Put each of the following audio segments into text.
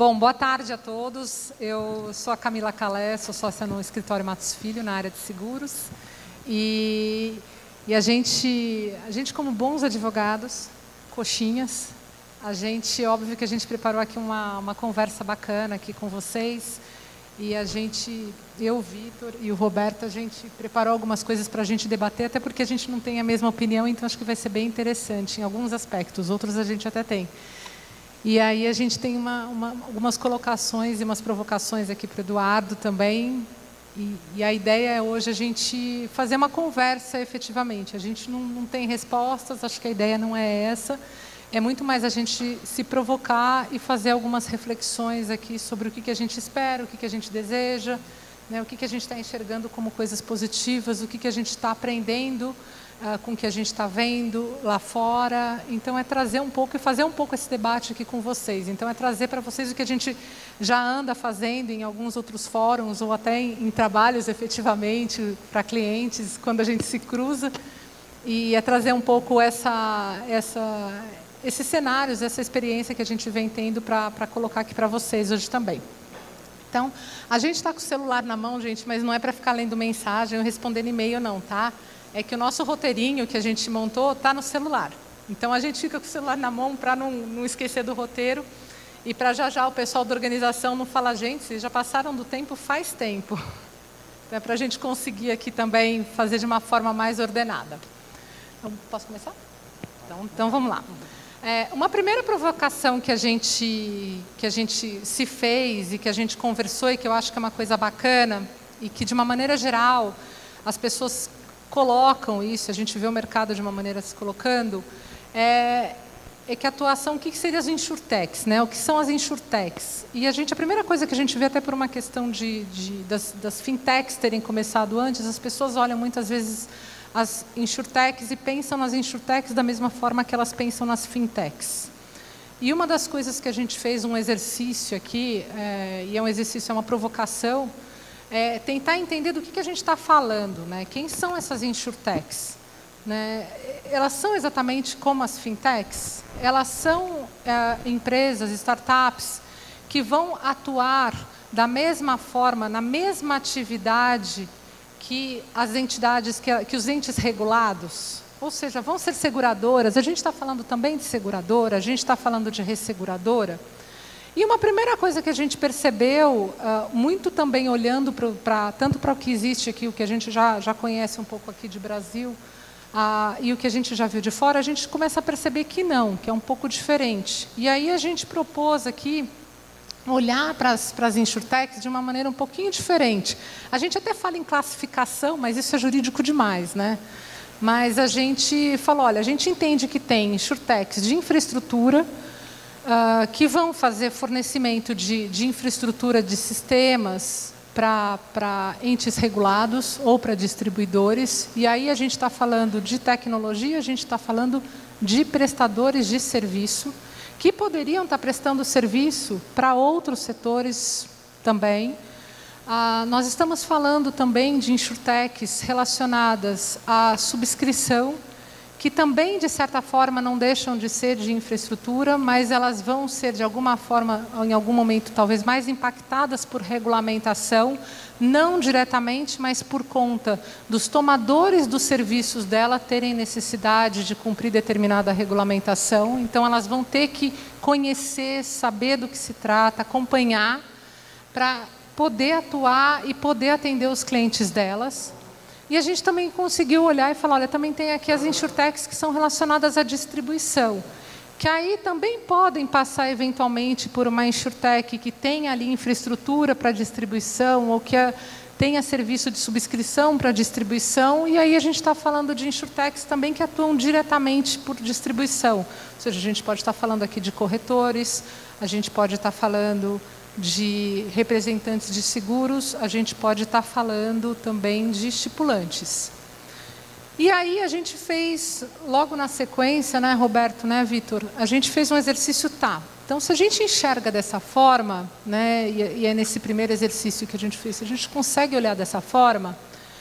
Bom, boa tarde a todos. Eu sou a Camila Calé, sou sócia no escritório Matos Filho, na área de seguros. E a gente, como bons advogados, coxinhas, óbvio que a gente preparou aqui uma conversa bacana aqui com vocês. E eu, o Vitor e o Roberto, a gente preparou algumas coisas para a gente debater, até porque a gente não tem a mesma opinião, então acho que vai ser bem interessante em alguns aspectos, outros a gente até tem. E aí a gente tem algumas colocações e umas provocações aqui para o Eduardo também. E a ideia é hoje a gente fazer uma conversa efetivamente. A gente não tem respostas, acho que a ideia não é essa. É muito mais a gente se provocar e fazer algumas reflexões aqui sobre o que a gente espera, o que a gente deseja, né, o que a gente está enxergando como coisas positivas, o que a gente está aprendendo com o que a gente está vendo lá fora. Então, é trazer um pouco e fazer um pouco esse debate aqui com vocês. Então, é trazer para vocês o que a gente já anda fazendo em alguns outros fóruns ou até em trabalhos, efetivamente, para clientes, quando a gente se cruza. E é trazer um pouco esses cenários, essa experiência que a gente vem tendo para colocar aqui para vocês hoje também. Então, a gente está com o celular na mão, gente, mas não é para ficar lendo mensagem ou respondendo e-mail, não, tá? É que o nosso roteirinho que a gente montou está no celular. Então, a gente fica com o celular na mão para não esquecer do roteiro e para já o pessoal da organização não falar, gente, vocês já passaram do tempo faz tempo. Então, é para a gente conseguir aqui também fazer de uma forma mais ordenada. Então, posso começar? Então vamos lá. Uma primeira provocação que a gente se fez e que a gente conversou e que eu acho que é uma coisa bacana e que, de uma maneira geral, as pessoas colocam isso, a gente vê o mercado de uma maneira se colocando, é que a atuação, o que seriam as insurtechs, né? O que são as insurtechs? E a primeira coisa que a gente vê, até por uma questão das fintechs terem começado antes, as pessoas olham muitas vezes as insurtechs e pensam nas insurtechs da mesma forma que elas pensam nas fintechs. E uma das coisas que a gente fez, um exercício aqui, e é um exercício, é uma provocação, é tentar entender do que a gente está falando, né? Quem são essas insurtechs? Né? Elas são exatamente como as fintechs? Elas são empresas, startups, que vão atuar da mesma forma, na mesma atividade que as entidades, que os entes regulados, ou seja, vão ser seguradoras. A gente está falando também de seguradora, a gente está falando de resseguradora. E uma primeira coisa que a gente percebeu, muito também olhando tanto para o que existe aqui, o que a gente já conhece um pouco aqui de Brasil, e o que a gente já viu de fora, a gente começa a perceber que não, que é um pouco diferente. E aí a gente propôs aqui olhar para as insurtechs de uma maneira um pouquinho diferente. A gente até fala em classificação, mas isso é jurídico demais, né? Mas a gente falou, olha, a gente entende que tem insurtechs de infraestrutura, que vão fazer fornecimento de infraestrutura de sistemas para entes regulados ou para distribuidores. E aí a gente está falando de tecnologia, a gente está falando de prestadores de serviço, que poderiam estar prestando serviço para outros setores também. Nós estamos falando também de insurtechs relacionadas à subscrição, que também, de certa forma, não deixam de ser de infraestrutura, mas elas vão ser, de alguma forma, em algum momento, talvez mais impactadas por regulamentação, não diretamente, mas por conta dos tomadores dos serviços dela terem necessidade de cumprir determinada regulamentação. Então, elas vão ter que conhecer, saber do que se trata, acompanhar, para poder atuar e poder atender os clientes delas. E a gente também conseguiu olhar e falar, olha, também tem aqui as insurtechs que são relacionadas à distribuição, que aí também podem passar eventualmente por uma insurtech que tenha ali infraestrutura para distribuição ou que tenha serviço de subscrição para distribuição, e aí a gente está falando de insurtechs também que atuam diretamente por distribuição. Ou seja, a gente pode estar falando aqui de corretores, a gente pode estar falando de representantes de seguros, a gente pode estar falando também de estipulantes. E aí a gente fez, logo na sequência, né, Roberto, né, Vitor, a gente fez um exercício, então, se a gente enxerga dessa forma, né, e é nesse primeiro exercício que a gente fez, se a gente consegue olhar dessa forma,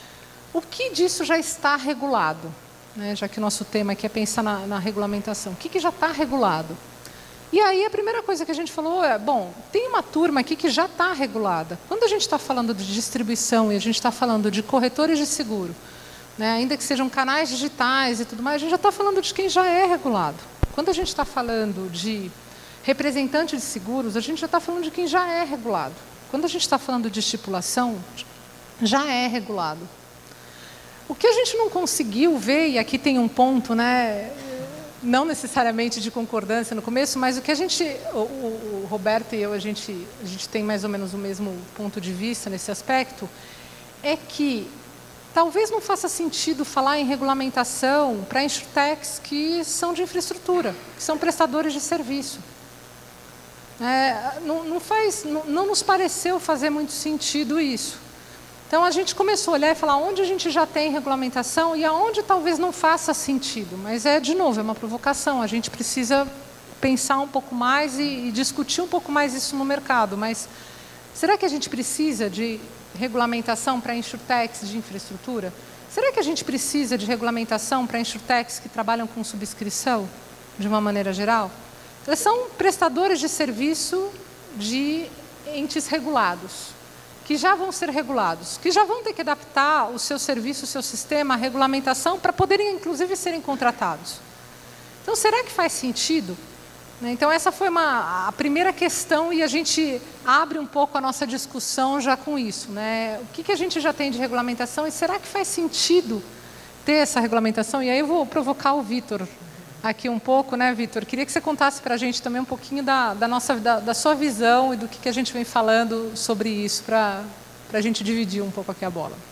o que disso já está regulado? Né, já que o nosso tema aqui é pensar na regulamentação. O que já está regulado? E aí a primeira coisa que a gente falou é, bom, tem uma turma aqui que já está regulada. Quando a gente está falando de distribuição e a gente está falando de corretores de seguro, né, ainda que sejam canais digitais e tudo mais, a gente já está falando de quem já é regulado. Quando a gente está falando de representante de seguros, a gente já está falando de quem já é regulado. Quando a gente está falando de estipulação, já é regulado. O que a gente não conseguiu ver, e aqui tem um ponto, né, não necessariamente de concordância no começo, mas o que a gente, o Roberto e eu, a gente tem mais ou menos o mesmo ponto de vista nesse aspecto, é que talvez não faça sentido falar em regulamentação para insurtechs que são de infraestrutura, que são prestadores de serviço. Não nos pareceu fazer muito sentido isso. Então, a gente começou a olhar e falar onde a gente já tem regulamentação e aonde talvez não faça sentido. Mas, de novo, é uma provocação. A gente precisa pensar um pouco mais e discutir um pouco mais isso no mercado. Mas será que a gente precisa de regulamentação para insurtechs de infraestrutura? Será que a gente precisa de regulamentação para insurtechs que trabalham com subscrição, de uma maneira geral? Eles são prestadores de serviço de entes regulados, que já vão ser regulados, que já vão ter que adaptar o seu serviço, o seu sistema, a regulamentação, para poderem, inclusive, serem contratados. Então, será que faz sentido? Então, essa foi a primeira questão e a gente abre um pouco a nossa discussão já com isso, né? O que a gente já tem de regulamentação e será que faz sentido ter essa regulamentação? E aí eu vou provocar o Vitor aqui um pouco, né, Vitor? Queria que você contasse para a gente também um pouquinho da sua visão e do que a gente vem falando sobre isso, para a gente dividir um pouco aqui a bola.